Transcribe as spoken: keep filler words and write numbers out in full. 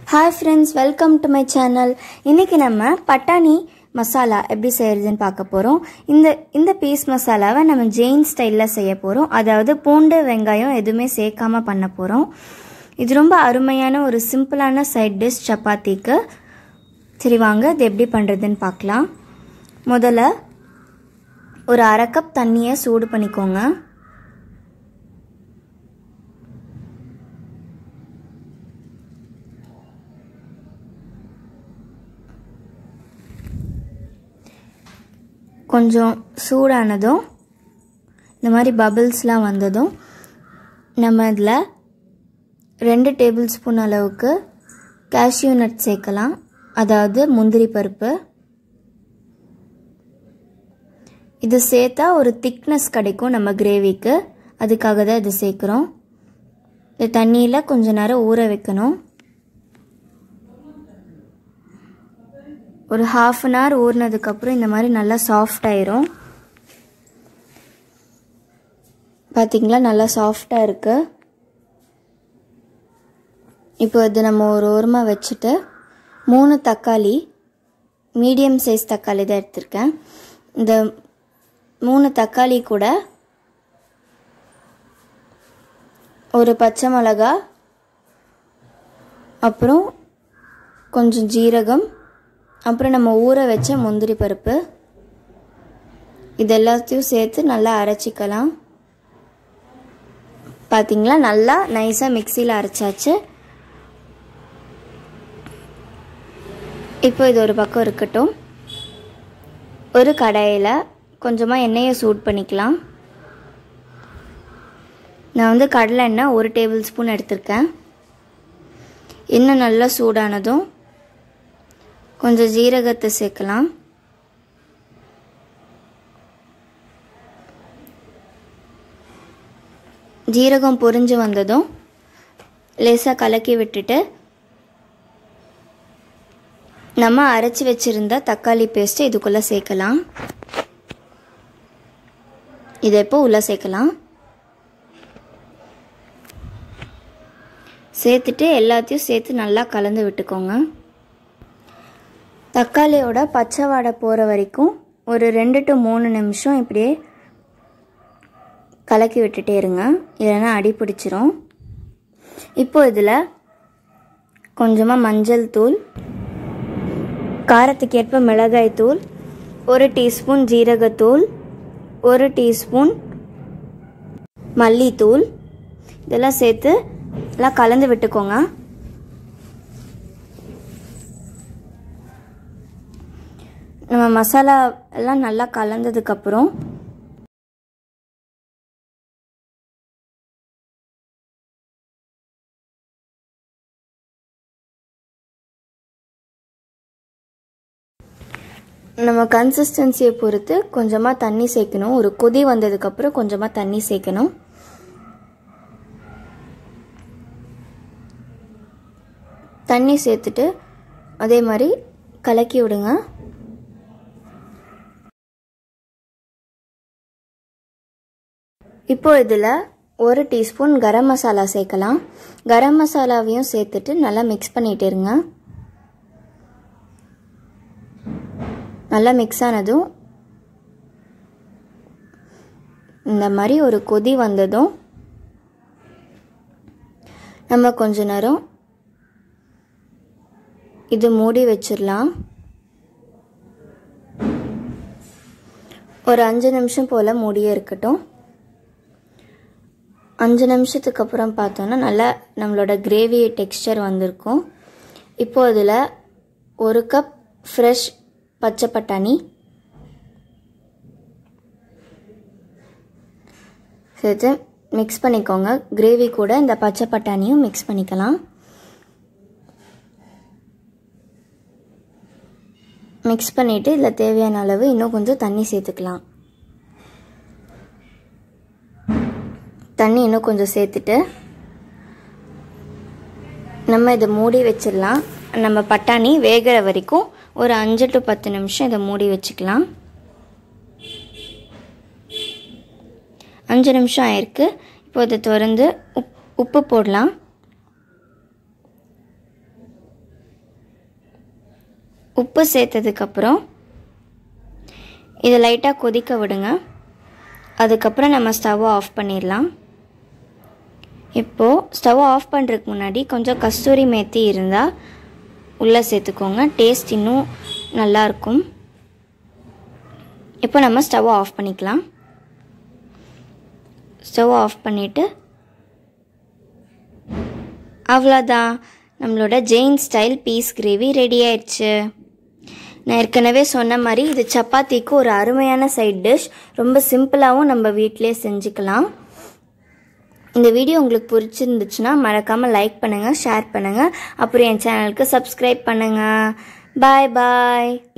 Hi friends, welcome to my channel. இன்னைக்கு நம்ம பட்டாணி மசாலா எப்படி செய்யறதுன்னு பார்க்க போறோம். இந்த இந்த பீஸ் மசாலாவை நம்ம ஜெயின் ஸ்டைல்ல செய்ய போறோம். அதாவது பூண்டு வெங்காயம் எதுவுமே சேர்க்காம பண்ண போறோம். இது ரொம்ப அருமையான ஒரு சிம்பிளான சைட் டிஷ் சப்பாத்திக்கு. சரி வாங்க இது எப்படி பண்றதுன்னு பார்க்கலாம். முதல்ல ஒரு அரை கப் தண்ணியை சூடு பண்ணிக்கோங்க. கொஞ்சம் சூடானதும் இந்த மாதிரி பபிள்ஸ்லாம் வந்ததும் நம்ம இதில் ரெண்டு டேபிள் ஸ்பூன் அளவுக்கு கேஷ்யூ நட் சேர்க்கலாம். அதாவது முந்திரி பருப்பு. இது சேர்த்தா ஒரு திக்னஸ் கிடைக்கும் நம்ம கிரேவிக்கு. அதுக்காக தான் இது சேர்க்குறோம். இது தண்ணியில் கொஞ்ச நேரம் ஊற வைக்கணும். ஒரு ஹாஃப் அன் ஹவர் ஊறினதுக்கப்புறம் இந்த மாதிரி நல்லா சாஃப்ட் ஆயிரும். பார்த்தீங்களா நல்லா சாஃப்டாக இருக்கு. இப்போ இது நம்ம ஒரு ஓரமாக வச்சுட்டு மூணு தக்காளி, மீடியம் சைஸ் தக்காளி தான் எடுத்திருக்கேன். இந்த மூணு தக்காளி கூட ஒரு பச்சை மிளகா, அப்புறம் கொஞ்சம் ஜீரகம், அப்புறம் நம்ம ஊற வச்ச முந்திரி பருப்பு, இது எல்லாத்தையும் சேர்த்து நல்லா அரைச்சிக்கலாம். பார்த்தீங்களா நல்லா நைஸாக மிக்சியில் அரைச்சாச்சு. இப்போ இது ஒரு பக்கம் இருக்கட்டும். ஒரு கடாயில் கொஞ்சமாக எண்ணெயை சூட் பண்ணிக்கலாம். நான் வந்து கடலை எண்ணெய் ஒரு டேபிள் ஸ்பூன் எடுத்திருக்கேன். எண்ணெய் நல்லா சூடானதும் கொஞ்சம் ஜீரகத்தை சேர்க்கலாம். ஜீரகம் பொரிஞ்சு வந்ததும் லேசாக கலக்கி விட்டுட்டு நம்ம அரைச்சி வச்சிருந்த தக்காளி பேஸ்ட்டு இதுக்குள்ளே சேர்க்கலாம். இதை இப்போ உள்ளே சேர்க்கலாம். சேர்த்துட்டு எல்லாத்தையும் சேர்த்து நல்லா கலந்து விட்டுக்கோங்க. தக்காளியோட பச்சை வாடை போகிற வரைக்கும் ஒரு ரெண்டு டு மூணு நிமிஷம் இப்படியே கலக்கி விட்டுட்டே இருங்க, இல்லைன்னா அடி பிடிச்சிரும். இப்போ இதில் கொஞ்சமாக மஞ்சள் தூள், காரத்துக்கு ஏற்ப மிளகாய் தூள், ஒரு டீஸ்பூன் ஜீரகத்தூள், ஒரு டீஸ்பூன் மல்லித்தூள், இதெல்லாம் சேர்த்து எல்லாம் கலந்து விட்டுக்கோங்க. நம்ம மசாலா எல்லாம் நல்லா கலந்ததுக்கப்புறம் நம்ம கன்சிஸ்டன்சியை பொறுத்து கொஞ்சமாக தண்ணி சேர்க்கணும். ஒரு கொதி வந்ததுக்கப்புறம் கொஞ்சமாக தண்ணி சேர்க்கணும். தண்ணி சேர்த்துட்டு அதே மாதிரி கலக்கி விடுங்க. இப்போ இதில் ஒரு டீஸ்பூன் கரம் மசாலா சேர்க்கலாம். கரம் மசாலாவையும் சேர்த்துட்டு நல்லா மிக்ஸ் பண்ணிட்டு இருங்க. நல்லா மிக்ஸ் ஆனதும் இந்த மாதிரி ஒரு கொதி வந்ததும் நம்ம கொஞ்ச நேரம் இது மூடி வச்சிடலாம். ஒரு அஞ்சு நிமிஷம் போல் மூடியே இருக்கட்டும். அஞ்சு நிமிஷத்துக்கு அப்புறம் பார்த்தோன்னா நல்லா நம்மளோட கிரேவி டெக்ஸ்சர் வந்திருக்கும். இப்போ அதில் ஒரு கப் ஃப்ரெஷ் பச்சை பட்டாணி சேர்த்து மிக்ஸ் பண்ணிக்கோங்க. கிரேவி கூட இந்த பச்சை பட்டாணியும் மிக்ஸ் பண்ணிக்கலாம். மிக்ஸ் பண்ணிவிட்டு இதில் தேவையான அளவு இன்னும் கொஞ்சம் தண்ணி சேர்த்துக்கலாம். தண்ணி இன்னும் கொஞ்சம் சேர்த்துட்டு நம்ம இதை மூடி வச்சிடலாம். நம்ம பட்டாணி வேகிற வரைக்கும் ஒரு அஞ்சு டு பத்து நிமிஷம் இதை மூடி வச்சுக்கலாம். அஞ்சு நிமிஷம் ஆயிருக்கு. இப்போ இதை திறந்து உப் உப்பு போடலாம். உப்பு சேர்த்ததுக்கப்புறம் இதை லைட்டாக கொதிக்க விடுங்க. அதுக்கப்புறம் நம்ம ஸ்டவ்வை ஆஃப் பண்ணிடலாம். இப்போது ஸ்டவ்வை ஆஃப் பண்ணுறதுக்கு முன்னாடி கொஞ்சம் கஸ்தூரி மேத்தி இருந்தால் உள்ளே சேர்த்துக்கோங்க. டேஸ்ட் இன்னும் நல்லாயிருக்கும். இப்போ நம்ம ஸ்டவ்வை ஆஃப் பண்ணிக்கலாம். ஸ்டவ் ஆஃப் பண்ணிவிட்டு அவ்வளோதான், நம்மளோட Jain style peas gravy ready ஆயிடுச்சு. நான் ஏற்கனவே சொன்ன மாதிரி இது சப்பாத்திக்கு ஒரு அருமையான சைட் டிஷ். ரொம்ப சிம்பிளாகவும் நம்ம வீட்டிலே செஞ்சுக்கலாம். இந்த வீடியோ உங்களுக்கு பிடிச்சிருந்துச்சுன்னா மறக்காமல் லைக் பண்ணுங்கள், ஷேர் பண்ணுங்கள், அப்புறம் என் சேனலுக்கு சப்ஸ்கிரைப் பண்ணுங்கள். பாய் பாய்.